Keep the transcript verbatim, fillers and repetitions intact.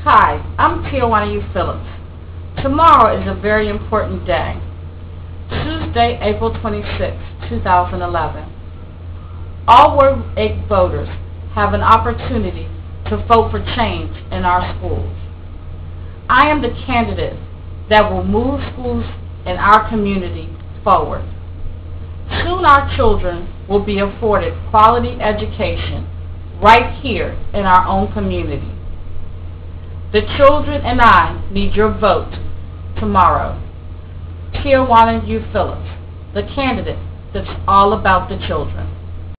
Hi, I'm Tijuana U. Phillips. Tomorrow is a very important day, Tuesday, April twenty-sixth, two thousand eleven. All Ward eight voters have an opportunity to vote for change in our schools. I am the candidate that will move schools in our community forward. Soon our children will be afforded quality education right here in our own community. The children and I need your vote tomorrow. Tijuana U. Phillips, the candidate that's all about the children.